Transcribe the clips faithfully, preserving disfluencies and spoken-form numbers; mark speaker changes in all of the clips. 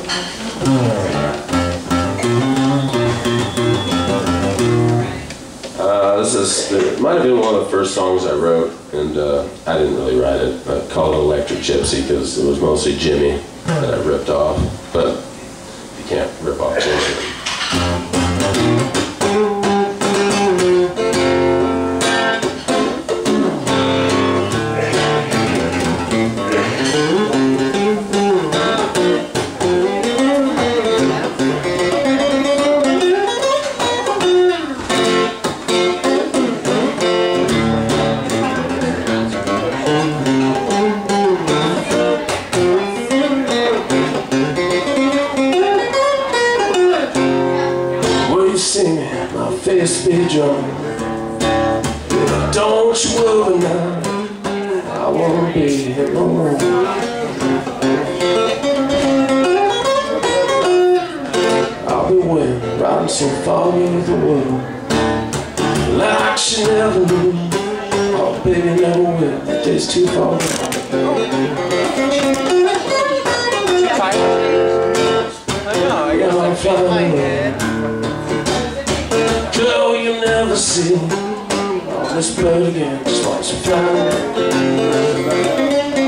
Speaker 1: Uh, this is, it might have been one of the first songs I wrote, and uh, I didn't really write it. I called it Electric Gypsy because it was mostly Jimmy that I ripped off, but you can't rip off Jimmy. My face be drunk. Don't you worry now, I won't be here no more. I'll be waiting, riding so far with the world, like she never knew. Oh baby, never will, that day's too far girl, you never see all this blood again, just watch it fly.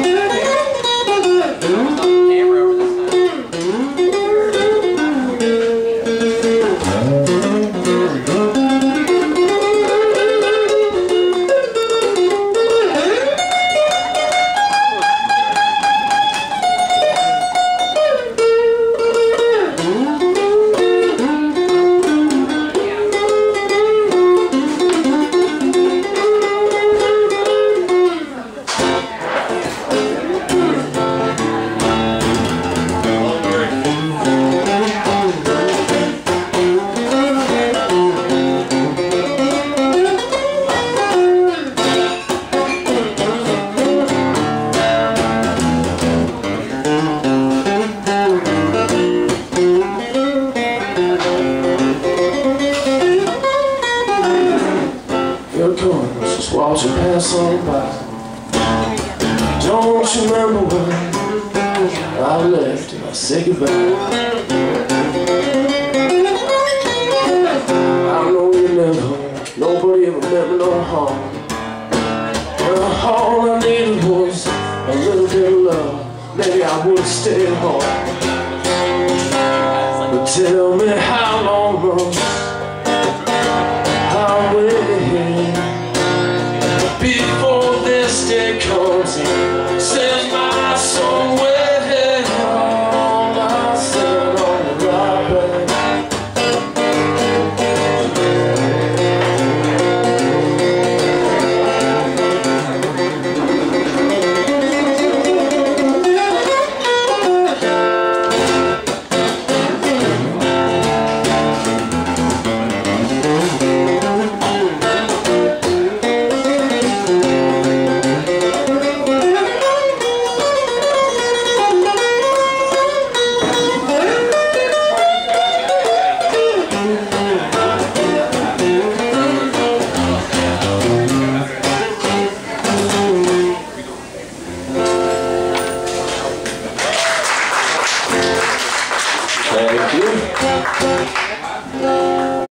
Speaker 1: Just watch you pass on by. Don't you remember when I left and I said goodbye? I know you never, nobody ever meant me no harm. Well, all I needed was a little bit of love. Maybe I would stay at home.